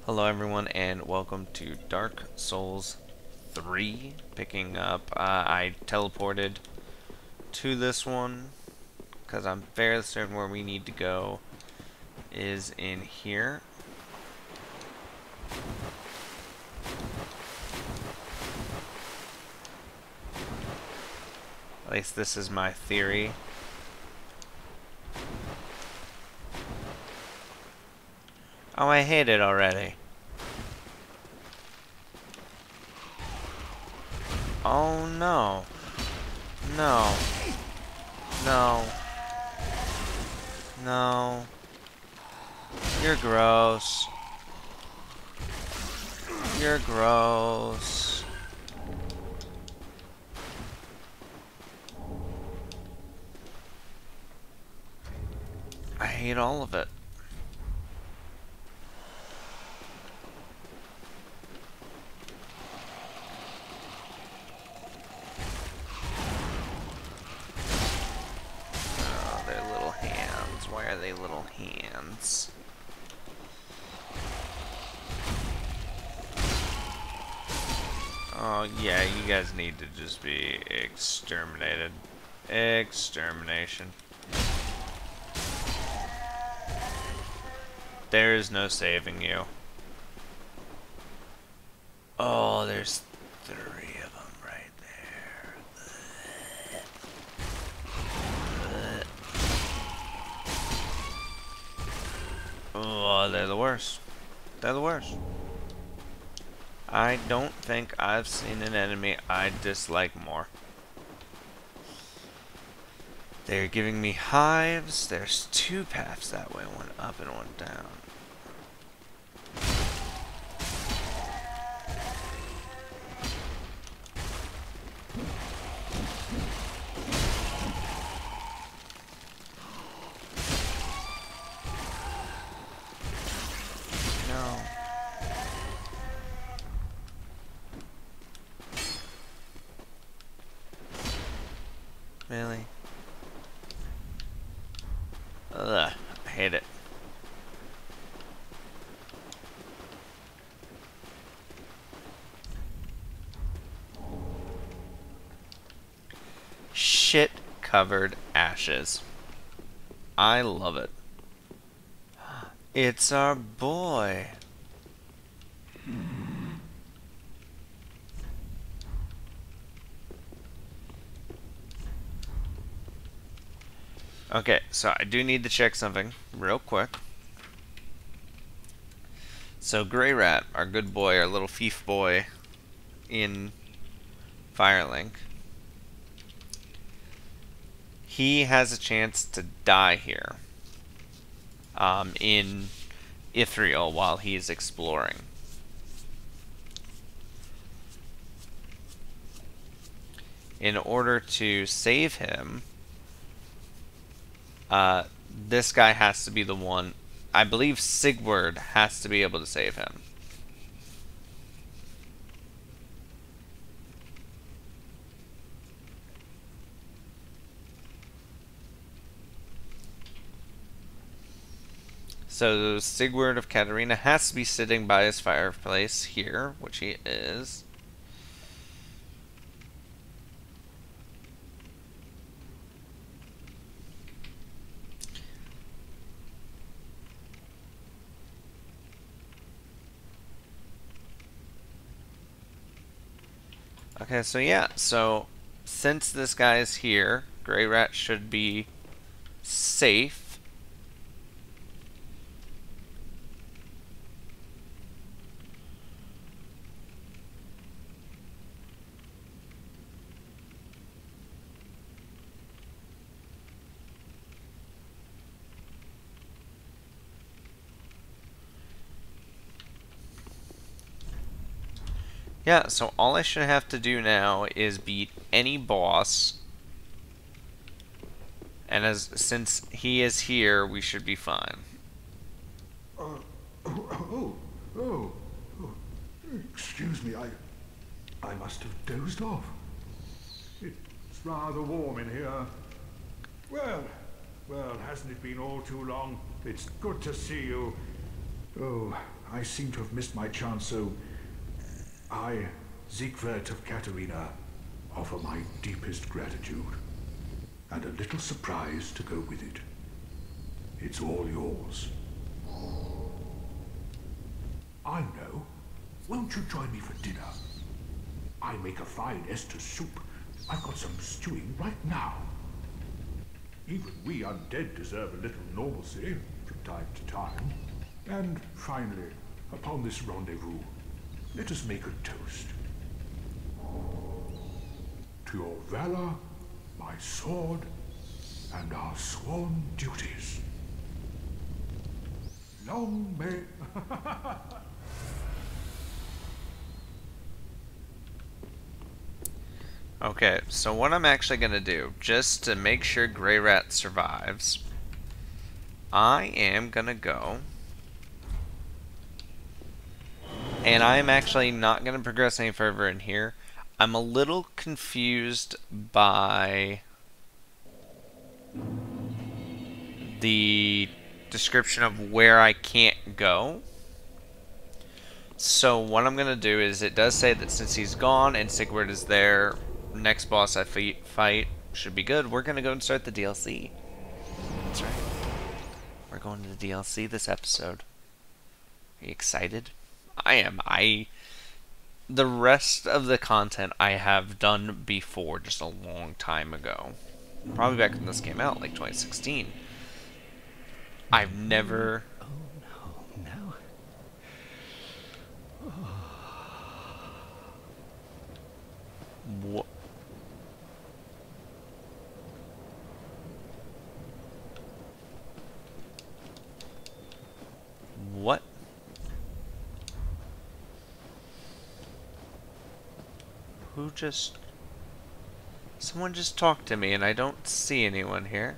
Hello everyone and welcome to Dark Souls 3. Picking up, I teleported to this one because I'm fairly certain where we need to go is in here. At least this is my theory. Oh, I hate it already. Oh no. No. No. No. You're gross. You're gross. I hate all of it. Oh, they're little hands. Why are they little hands? Oh, yeah, you guys need to just be exterminated. Extermination. There is no saving you. Oh, there's 3 of them right there. Oh, they're the worst. They're the worst. I don't think I've seen an enemy I dislike more. They're giving me hives. There's 2 paths that way, one up and one down. No. Really? Ugh, I hate it. Shit-covered ashes. I love it. It's our boy. Okay, so I do need to check something real quick. So Grey Rat, our good boy, our little fief boy in Firelink, he has a chance to die here in Ithriel while he's exploring. In order to save him, this guy has to be the one. I believe Sigurd has to be able to save him. So Sigurd of Katarina has to be sitting by his fireplace here, which he is. Okay, so yeah, so since this guy is here, Grey Rat should be safe. Yeah, so all I should have to do now is beat any boss. And since he is here, we should be fine. Oh, excuse me, I must have dozed off. It's rather warm in here. Well, hasn't it been all too long? It's good to see you. Oh, I seem to have missed my chance, so I, Siegwart of Katarina, offer my deepest gratitude. And a little surprise to go with it. It's all yours. I know. Won't you join me for dinner? I make a fine Esther soup. I've got some stewing right now. Even we undead deserve a little normalcy from time to time. And finally, upon this rendezvous, let us make a toast. To your valor, my sword, and our sworn duties. Long may... Okay, so what I'm actually going to do, just to make sure Grey Rat survives, I am going to go, and I'm actually not going to progress any further in here. I'm a little confused by the description of where I can't go. So what I'm going to do is, it does say that since he's gone and Sigurd is there, next boss I fight should be good. We're going to go and start the DLC. That's right. We're going to the DLC this episode. Are you excited? I am. The rest of the content I have done before, just a long time ago. Probably back when this came out, like 2016. I've never... Oh, no. What? What? Who just... Someone just talked to me and I don't see anyone here.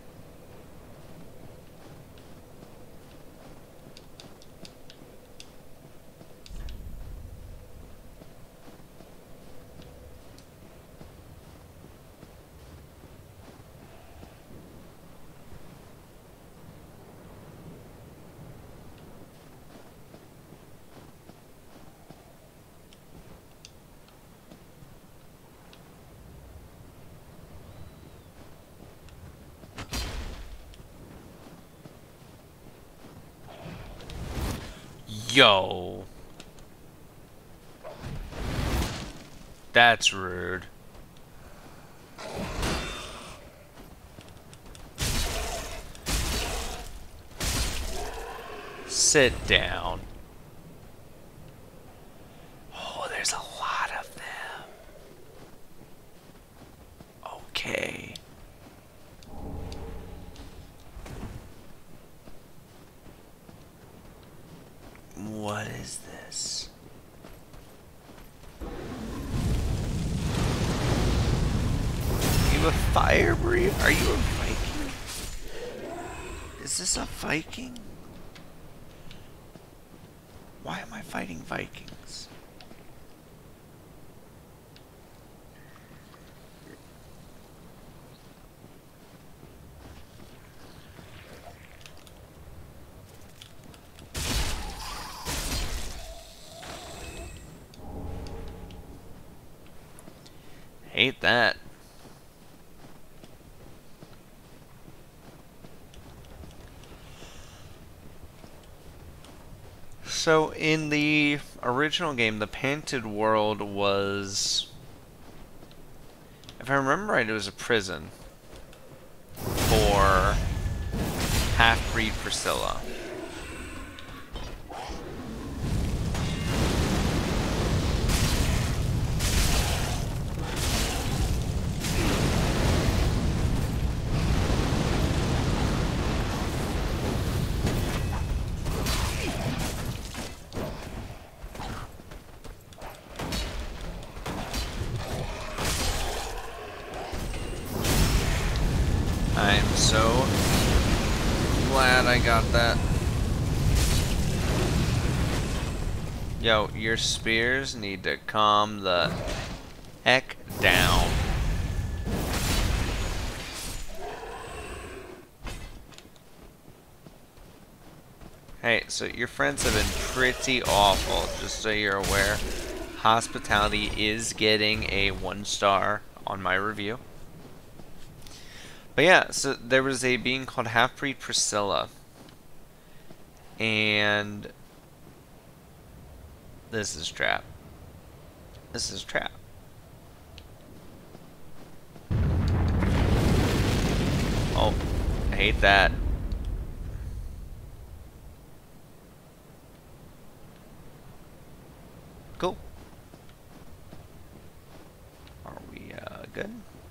Yo. That's rude. Sit down. Oh, there's a lot of them. Okay. What is this? Are you a fire breather? Are you a Viking? Is this a Viking? Why am I fighting Vikings? Hate that. So in the original game, the Painted World was, if I remember right, it was a prison for half-breed Priscilla. I'm so glad I got that. Yo, your spears need to calm the heck down. Hey, so your friends have been pretty awful, just so you're aware. Hospitality is getting a 1 star on my review. But yeah, so there was a being called Half-Breed Priscilla. And this is trap. This is trap. Oh, I hate that. Cool. Are we good?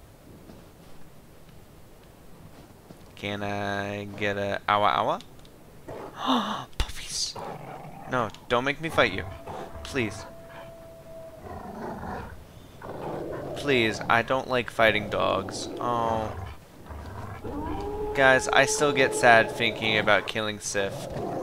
Can I get a awa awa? Puppies. No, don't make me fight you. Please. Please, I don't like fighting dogs. Oh. Guys, I still get sad thinking about killing Sif.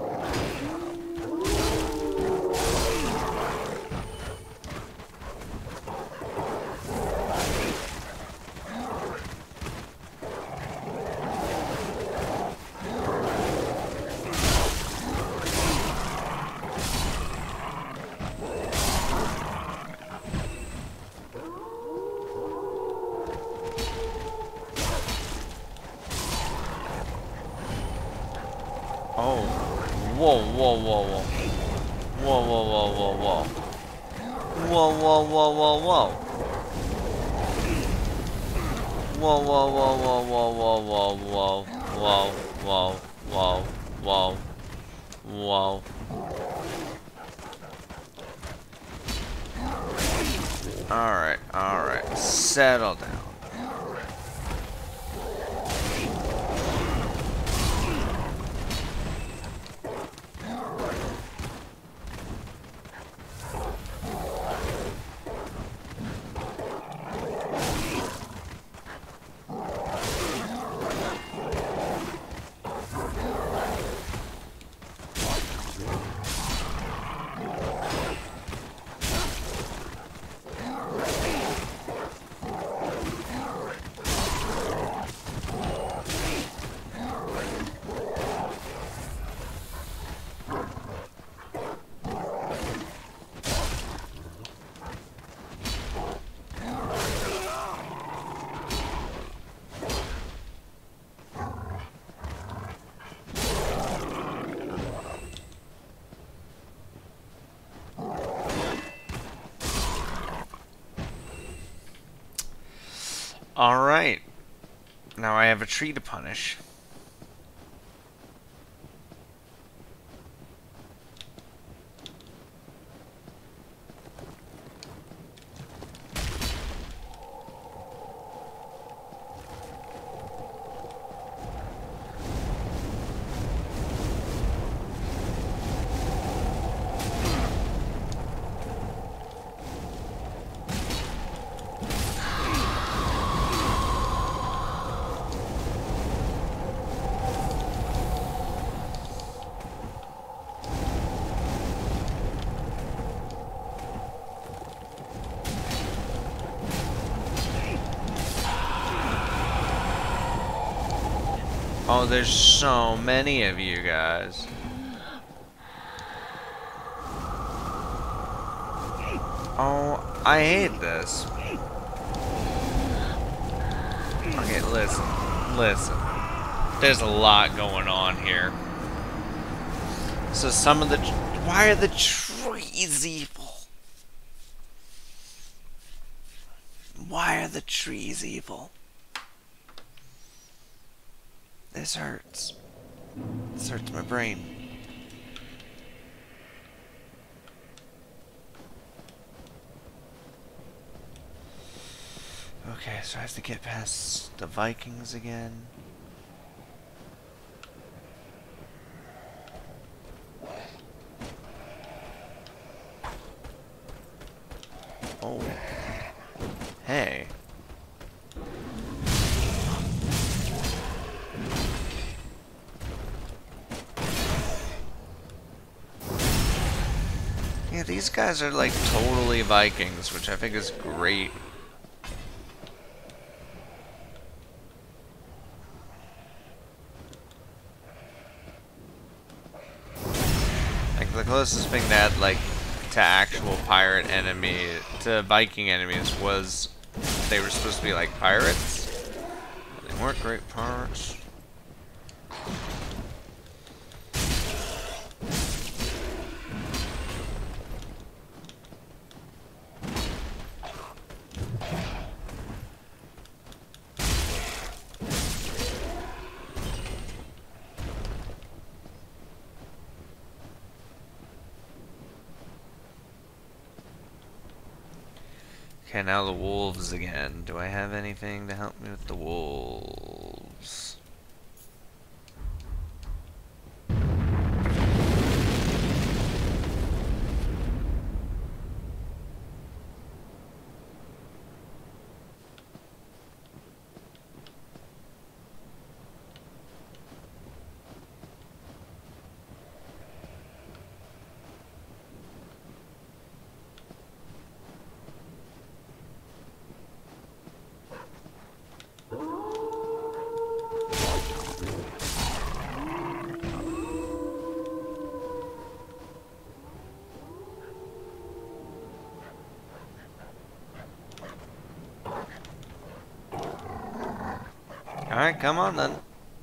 Oh. Whoa, whoa, whoa, whoa. Whoa, whoa, whoa, whoa, whoa. Whoa, whoa, whoa, whoa, whoa. Whoa, whoa, whoa, whoa, whoa, whoa, whoa, whoa, whoa, whoa, whoa, whoa, whoa. Alright, settle down. Alright. Now I have a tree to punish. Oh, there's so many of you guys. Oh, I hate this. Okay, listen. There's a lot going on here. So some of the... Why are the trees evil? Why are the trees evil? This hurts. This hurts my brain. Okay, so I have to get past the Vikings again. Oh. Hey. Yeah, these guys are like totally Vikings, which I think is great. the closest thing that, like, to actual pirate enemy, to Viking enemies, was they were supposed to be like pirates. They weren't great pirates. Okay, now the wolves again. Do I have anything to help me with the wolves? Alright, come on then.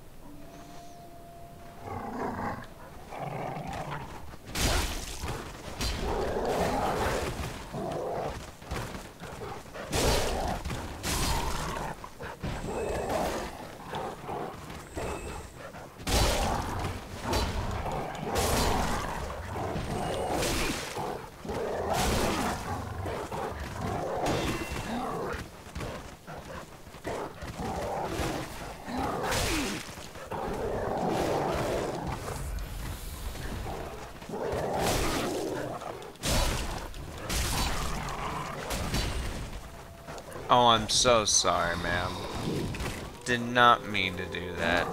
Oh, I'm so sorry, ma'am. Did not mean to do that.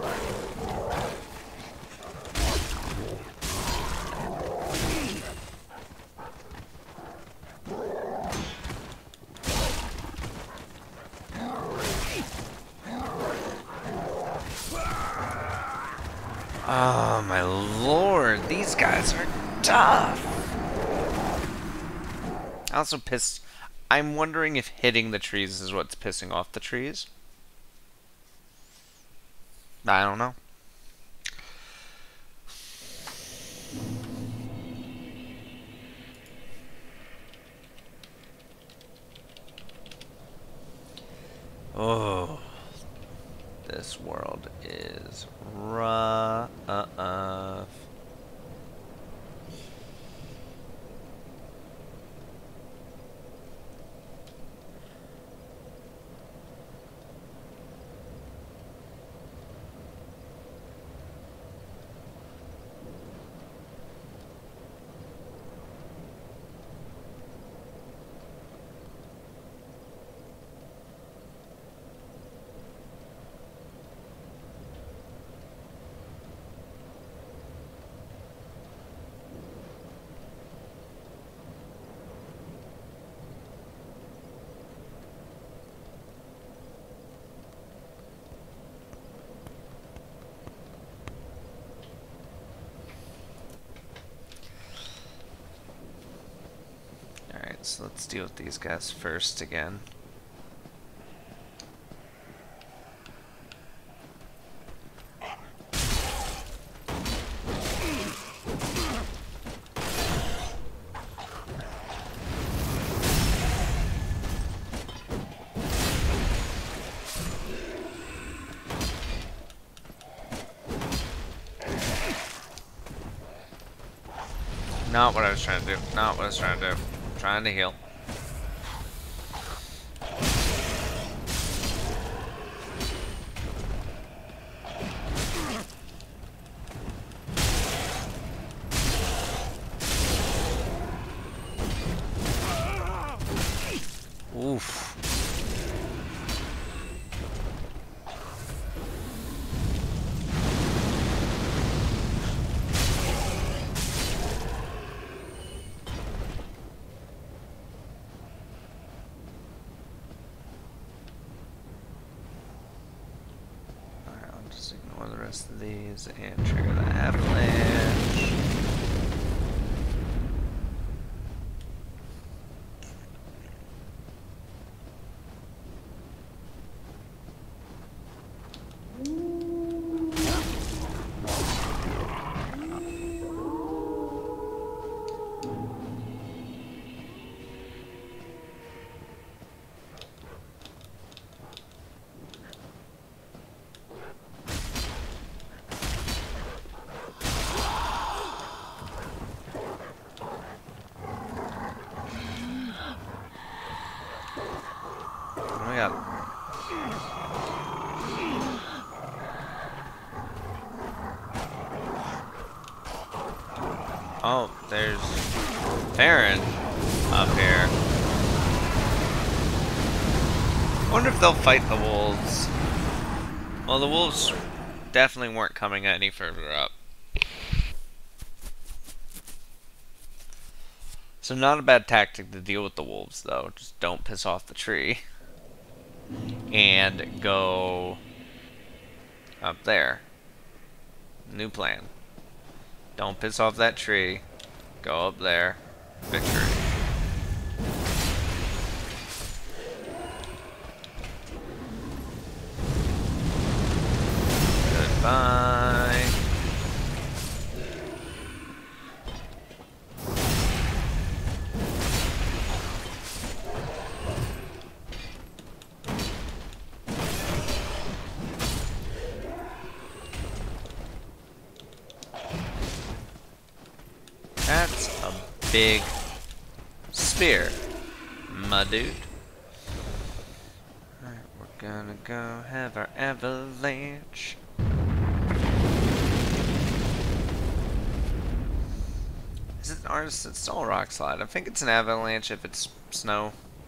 Oh, my lord. These guys are tough. Also pissed. I'm wondering if hitting the trees is what's pissing off the trees. I don't know. Oh, this world is rough. So let's deal with these guys first again. Not what I was trying to do. Not what I was trying to do. Trying to heal. Oof. Ignore the rest of these and trigger the avalanche. There's Farron up here. I wonder if they'll fight the wolves. Well, the wolves definitely weren't coming any further up. So not a bad tactic to deal with the wolves, though. Just don't piss off the tree. And go up there. New plan. Don't piss off that tree. Go up there. Victory. Goodbye. That's a big spear, my dude. Alright, we're gonna go have our avalanche. Is it ours? It's still a rock slide. I think it's an avalanche if it's snow.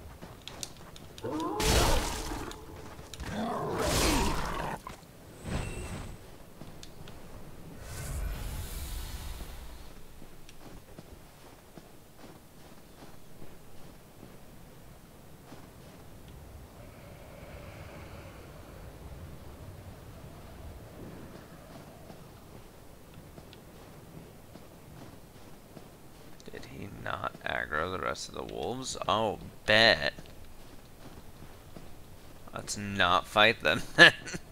Did he not aggro the rest of the wolves? Oh, bet. Let's not fight them then.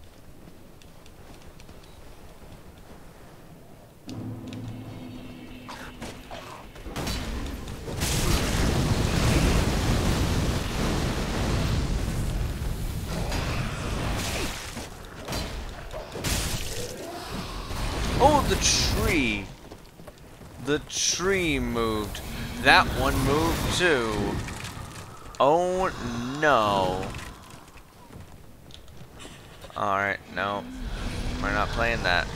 Oh, the tree. The tree moved. That one moved too. Oh no. Alright, no. We're not playing that.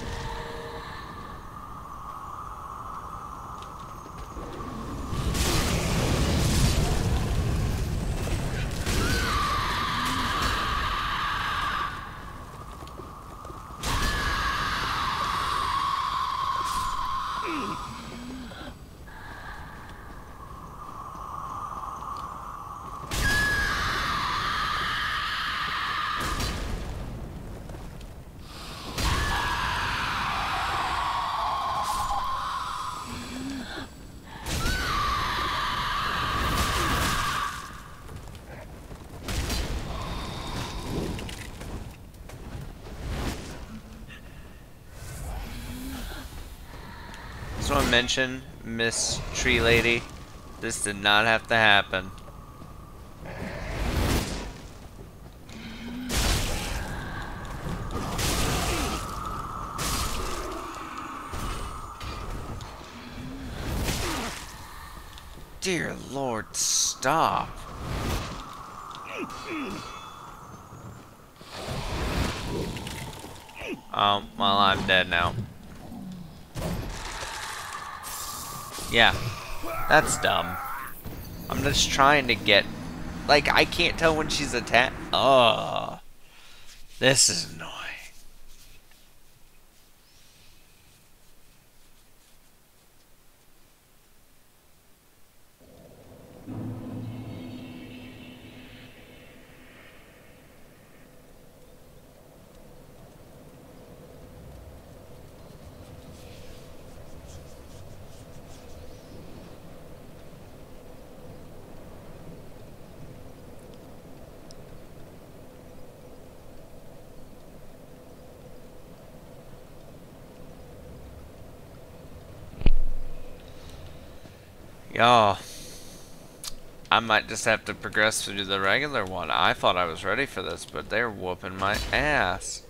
Just want to mention, Miss Tree Lady, this did not have to happen. Dear Lord, stop. Well, I'm dead now. Yeah, that's dumb. I'm just trying to get... Like, I can't tell when she's attacked. Oh, this is annoying. Y'all, I might just have to progress through the regular one. I thought I was ready for this, but they're whooping my ass.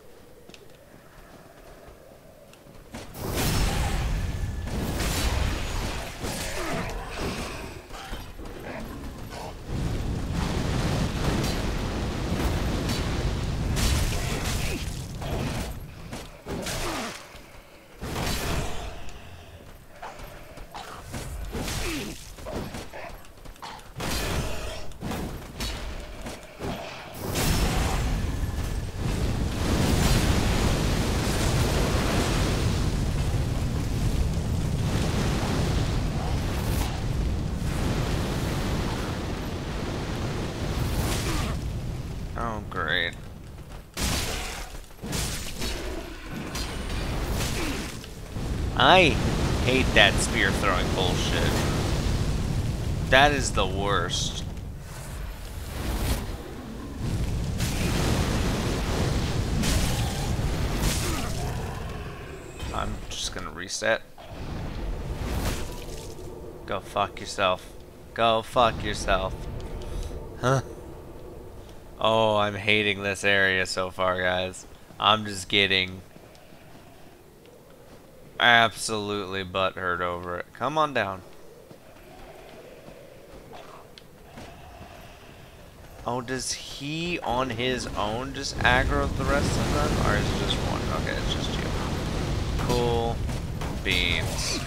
I hate that spear throwing bullshit. That is the worst. I'm just gonna reset. Go fuck yourself. Go fuck yourself. Huh? Oh, I'm hating this area so far, guys. I'm just getting absolutely butthurt over it. Come on down. Oh, does he on his own just aggro the rest of them? Or is it just one? Okay, it's just you. Cool beans.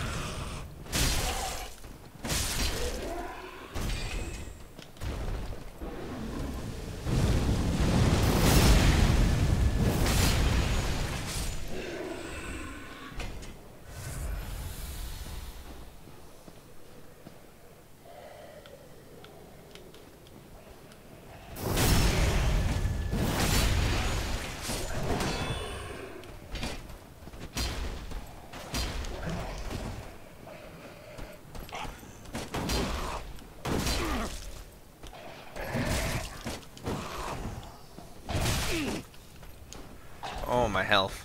Oh, my health.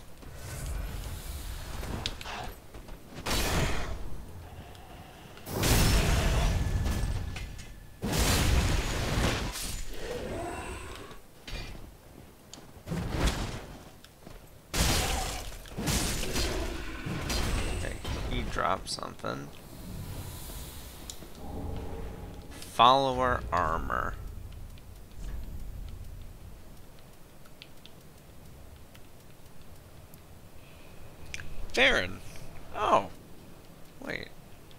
Okay, he dropped something. Follower armor. Farron. Oh. Wait.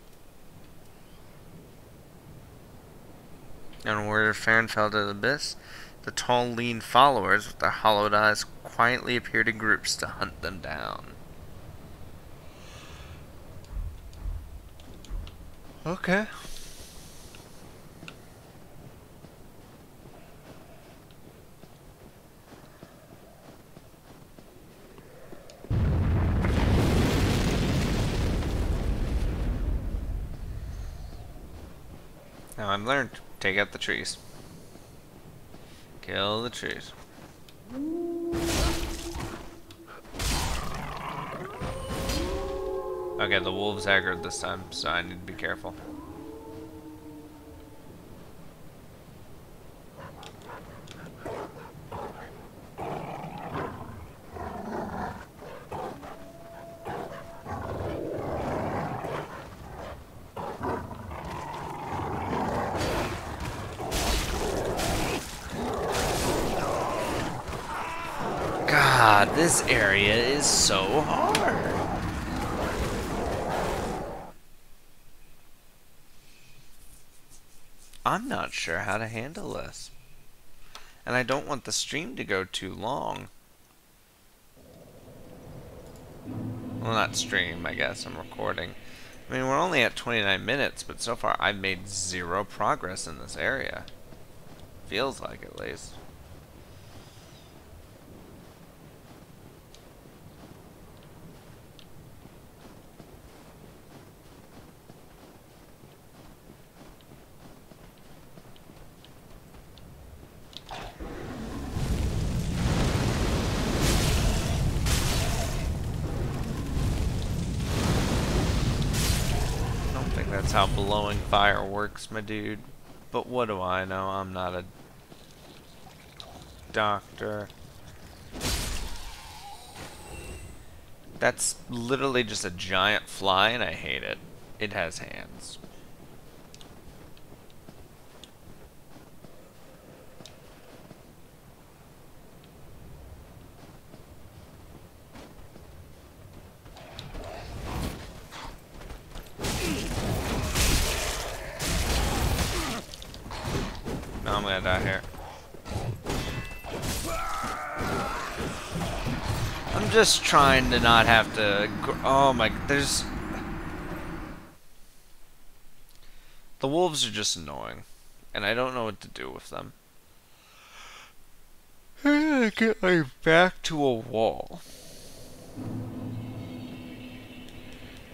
And where Farron fell to the abyss, the tall, lean followers with their hollowed eyes quietly appeared in groups to hunt them down. Okay. Now I've learned. Take out the trees. Kill the trees. Okay, the wolves aggroed this time, so I need to be careful. God, this area is so hard. I'm not sure how to handle this. And I don't want the stream to go too long. Well, not stream, I guess. I'm recording. I mean, we're only at 29 minutes, but so far I've made zero progress in this area. Feels like, at least. That's how blowing fire works, my dude. But what do I know? I'm not a doctor. That's literally just a giant fly, and I hate it. It has hands. No, I'm gonna die here. I'm just trying to not have to... Oh my... There's... The wolves are just annoying. And I don't know what to do with them. I'm gonna get my back to a wall.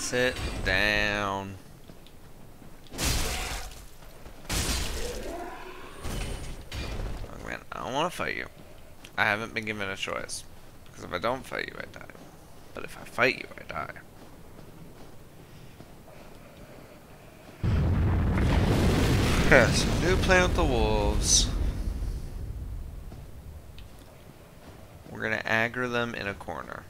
Sit down. Oh man, I don't want to fight you. I haven't been given a choice. Because if I don't fight you, I die. But if I fight you, I die. Yes, new plan with the wolves. We're gonna aggro them in a corner.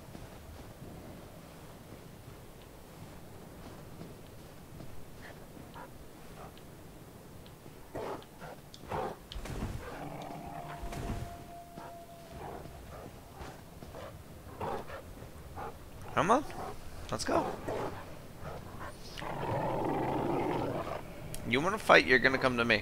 Come on, let's go. You want to fight, you're gonna come to me.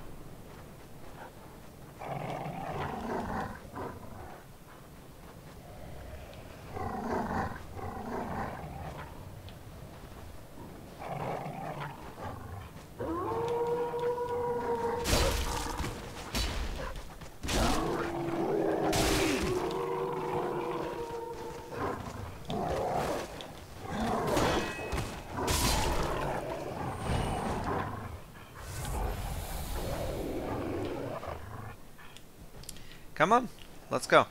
Come on, let's go.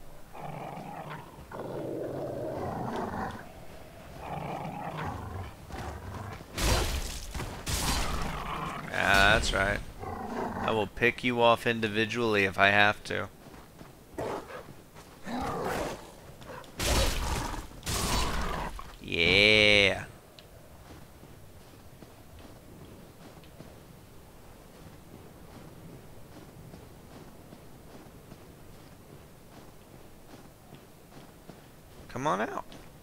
Yeah, that's right. I will pick you off individually if I have to. Yeah. Come on out.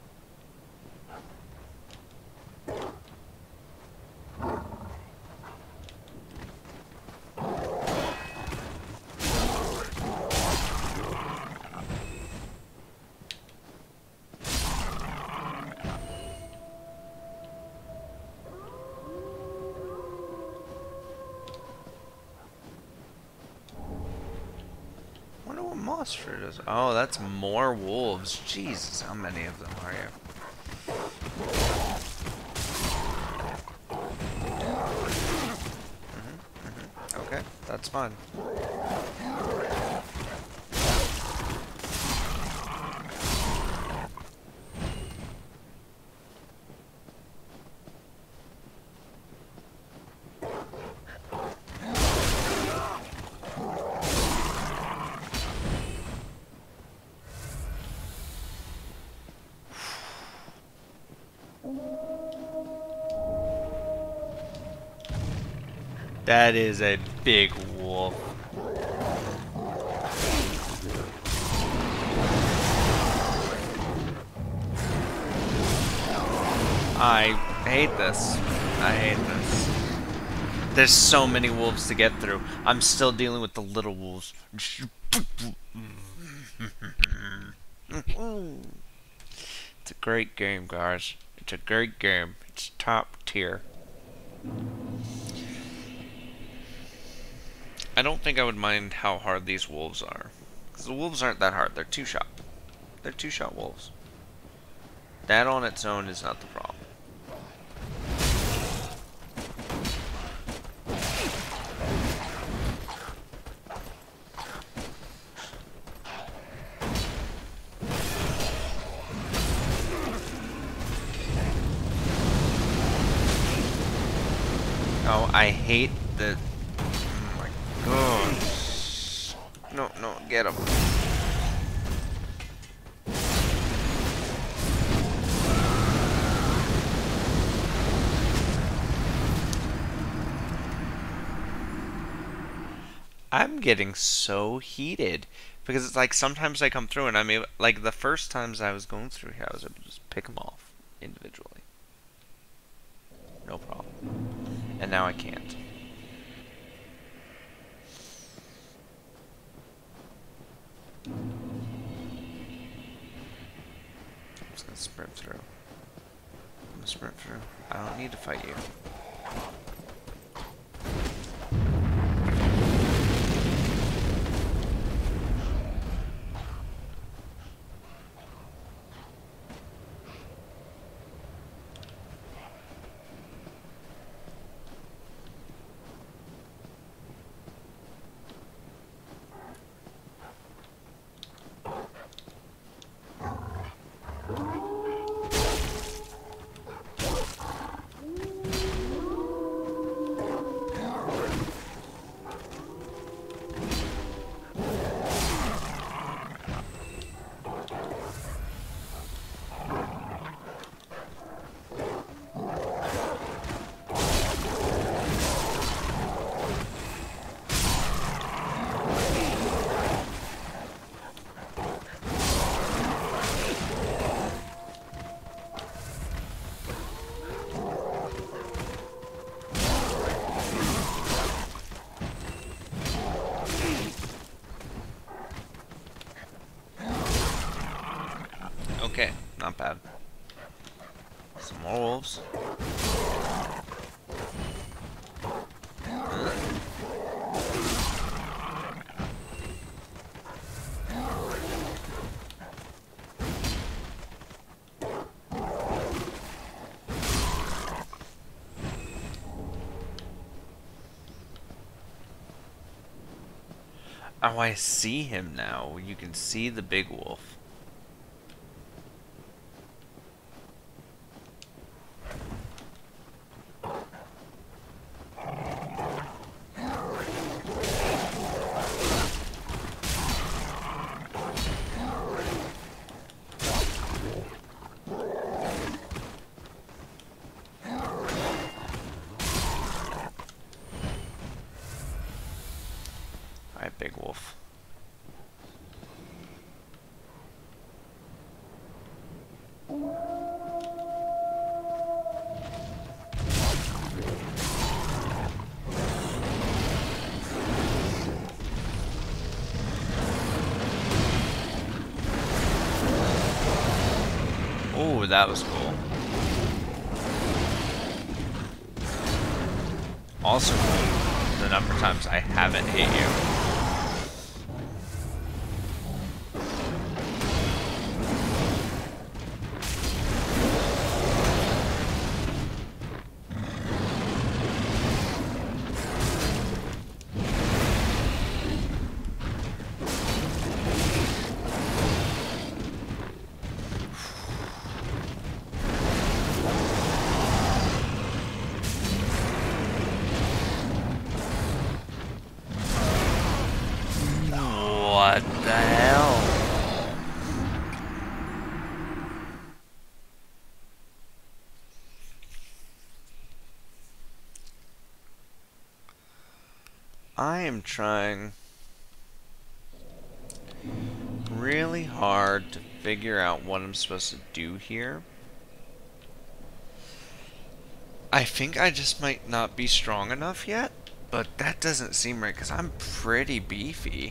Wonder what moss fruit is. Oh, that's more wolves. Jesus, how many of them are you? Okay, that's fine. That is a big wolf. I hate this. I hate this. There's so many wolves to get through. I'm still dealing with the little wolves. It's a great game, guys. It's a great game. It's top tier. I don't think I would mind how hard these wolves are. Because the wolves aren't that hard. They're two-shot. They're two-shot wolves. That on its own is not the problem. Oh, I hate the... Oh my god. No, no, get him. I'm getting so heated. Because it's like sometimes I come through and I'm able... Like the first times I was going through here, I was able to just pick them off individually. No problem. And now I can't. I'm just gonna sprint through. I'm gonna sprint through. I don't need to fight you. More wolves. Oh, I see him now. You can see the big wolf. Alright, big wolf. Oh, that was cool. Also cool, the number of times I haven't hit you. What the hell? I am trying really hard to figure out what I'm supposed to do here. I think I just might not be strong enough yet, but that doesn't seem right because I'm pretty beefy.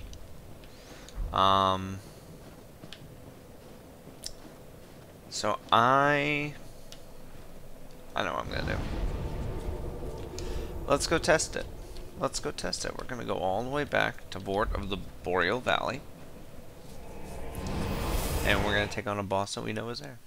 So I know what I'm gonna do. Let's go test it. Let's go test it. We're gonna go all the way back to Vort of the Boreal Valley. And we're gonna take on a boss that we know is there.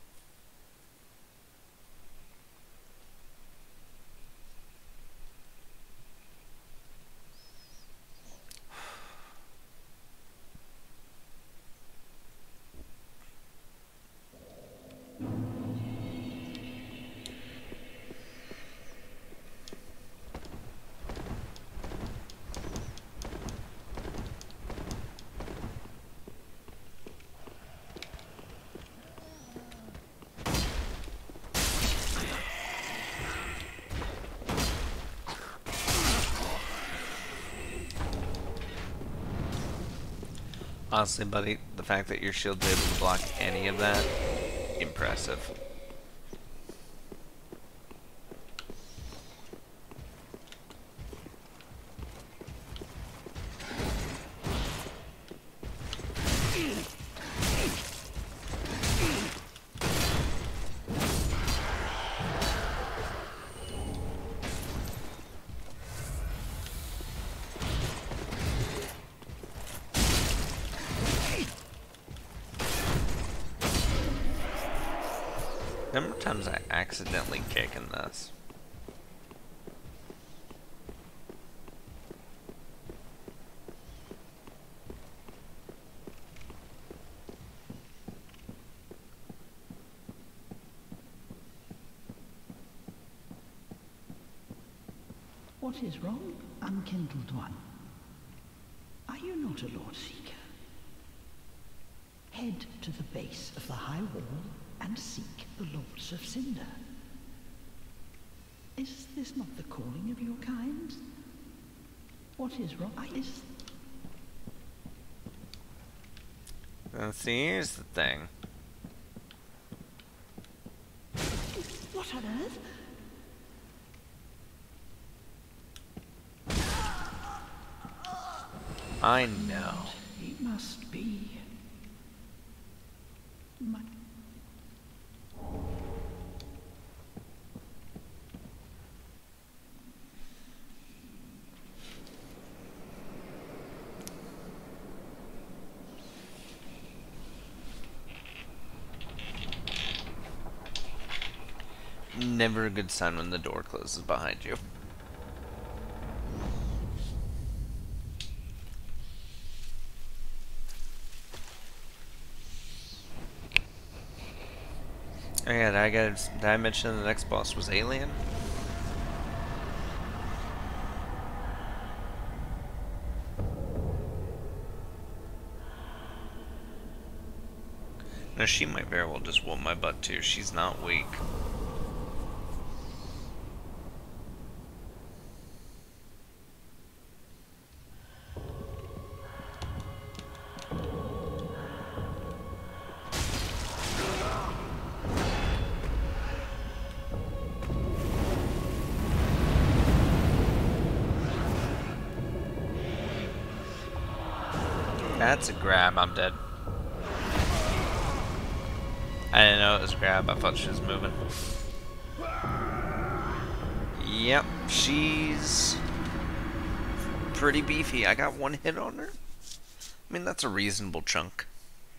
Honestly, buddy, the fact that your shield's able to block any of that, impressive. Number of times I accidentally kick in this. What is wrong, unkindled one? Are you not a Lord Seeker? Head to the base of the high wall and seek the Lords of Cinder. Is this not the calling of your kind? What is wrong? Now see, here's the thing. What on earth? I know. It must be. Never a good sign when the door closes behind you. Oh yeah, did I mention the next boss was alien? No, she might very well just whoop my butt too. She's not weak. That's a grab, I'm dead. I didn't know it was a grab, I thought she was moving. Yep, she's pretty beefy. I got one hit on her. I mean, that's a reasonable chunk.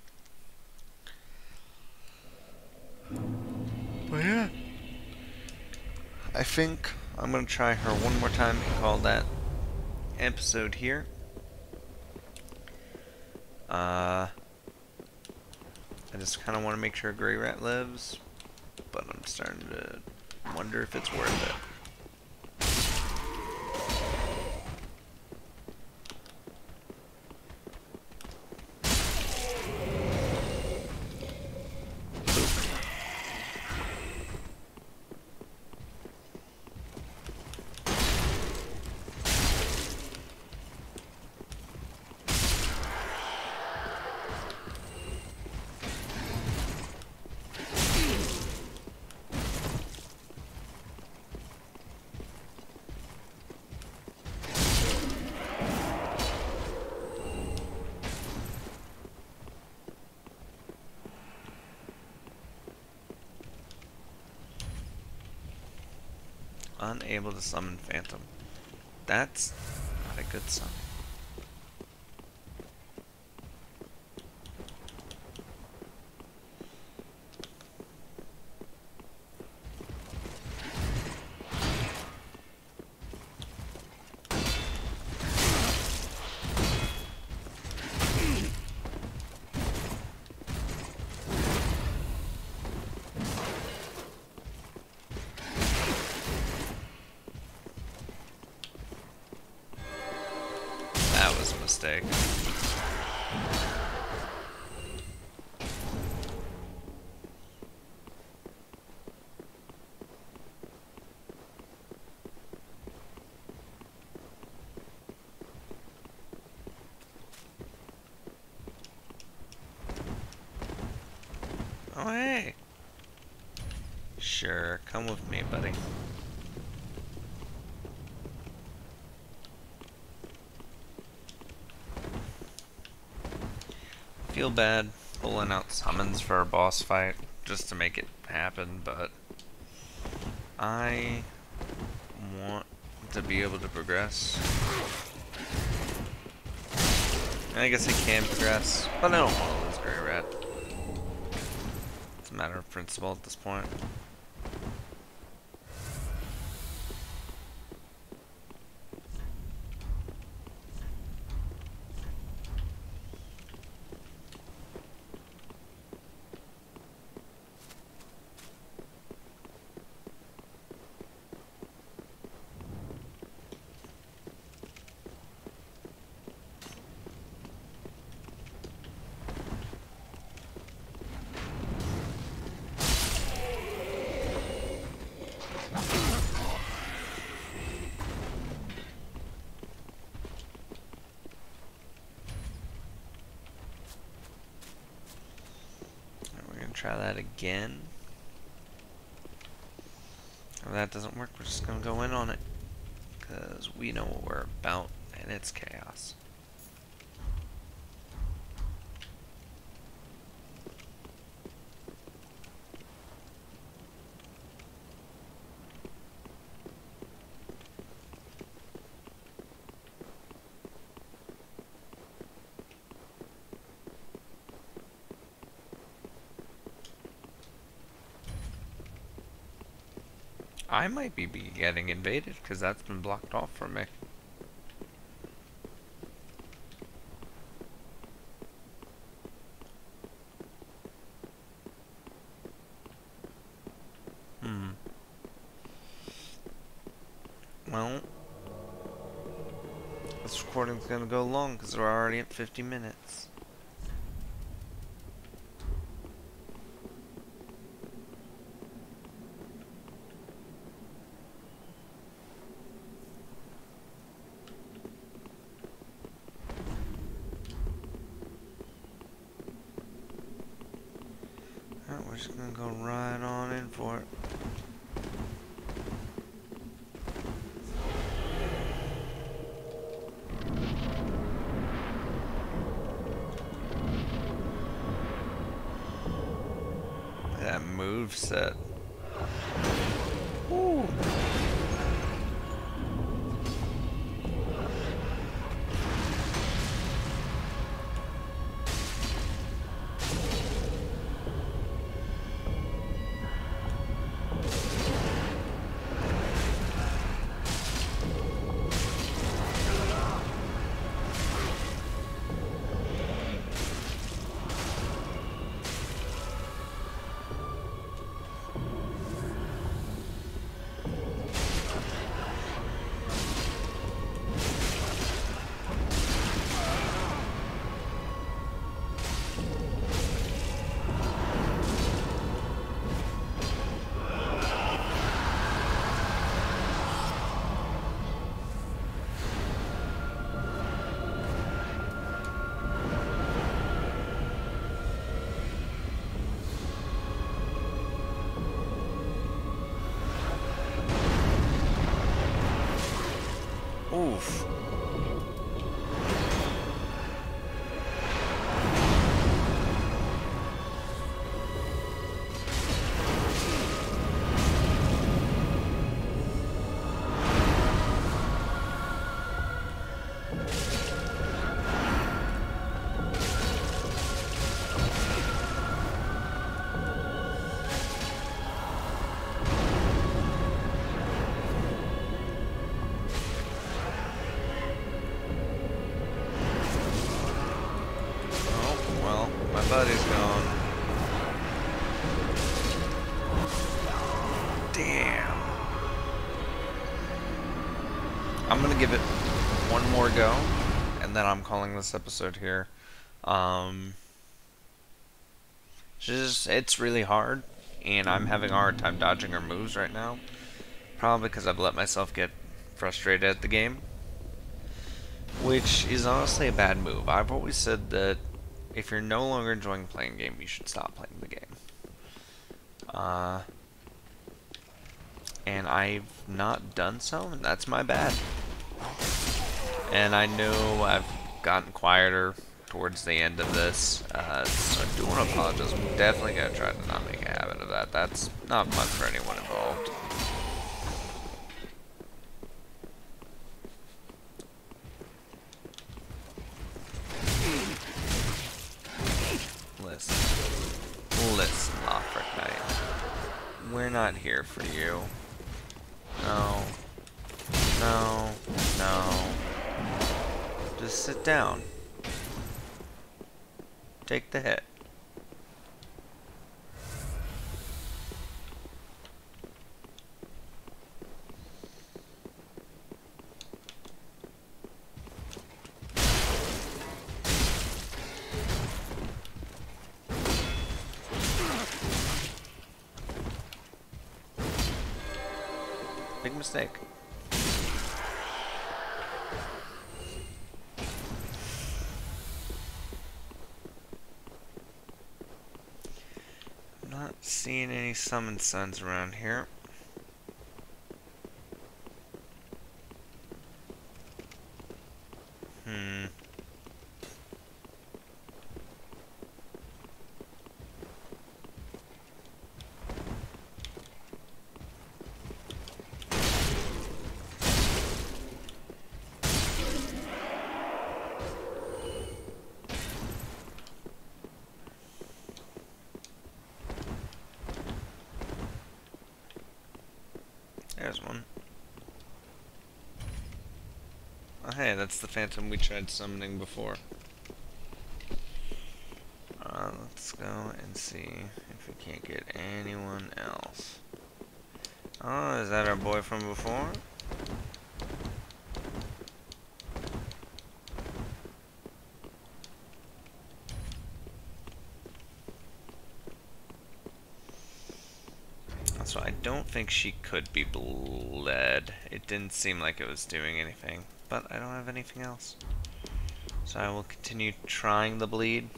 But yeah, I think I'm gonna try her one more time and call that episode here. I just kind of want to make sure Grey Rat lives, but I'm starting to wonder if it's worth it. Unable to summon Phantom. That's not a good sign. That was a mistake. Oh hey! Sure, come with me, buddy. Feel bad pulling out summons for a boss fight just to make it happen, but I want to be able to progress. And I guess I can progress, but I don't want to lose Grey Rat. It's a matter of principle at this point. Try that again. If that doesn't work, we're just gonna go in on it. Because we know what we're about, and it's chaos. I might be getting invaded because that's been blocked off from me. Well, this recording's gonna go long because we're already at 50 minutes. Alright, we're just gonna go right on in for it. That move set. Woo. Oof. My buddy's gone. Damn. I'm gonna give it one more go, and then I'm calling this episode here. It's really hard, and I'm having a hard time dodging her moves right now. Probably because I've let myself get frustrated at the game, which is honestly a bad move. I've always said that if you're no longer enjoying playing a game, you should stop playing the game. And I've not done so, and that's my bad. And I know I've gotten quieter towards the end of this, so I do want to apologize. I'm definitely going to try to not make a habit of that. That's not fun for anyone involved. Listen, Lothric Knight. We're not here for you. No. No. No. Just sit down. Take the hit. Big mistake. I'm not seeing any summon suns around here. There's one. Oh, hey, that's the phantom we tried summoning before. Let's go and see if we can't get anyone else. Oh, is that our boy from before? So I don't think she could be bled. It didn't seem like it was doing anything, but I don't have anything else. So I will continue trying the bleed.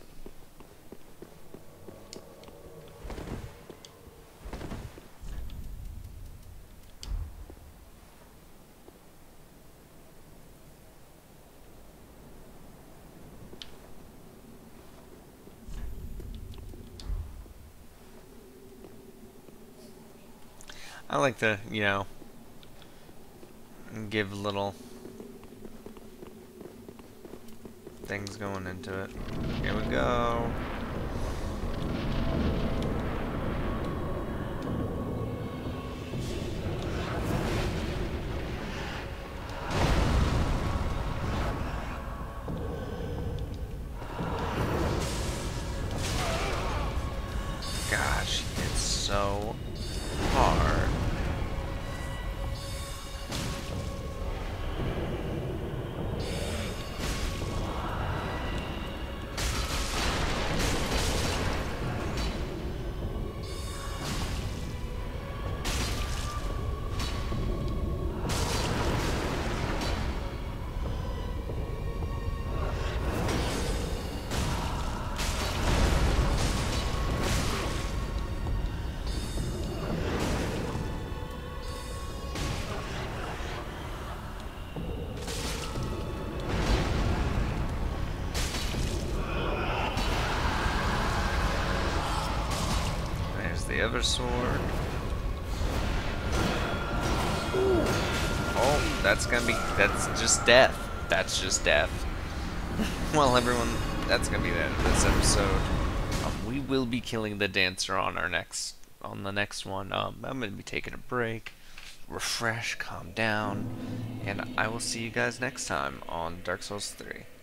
I like to, you know, give little things going into it. Here we go. Gosh, it's so hard. The other sword. Oh, that's just death. That's just death. Well, everyone, that's gonna be the end of this episode. We will be killing the dancer on the next one. I'm gonna be taking a break, refresh, calm down, and I will see you guys next time on Dark Souls 3.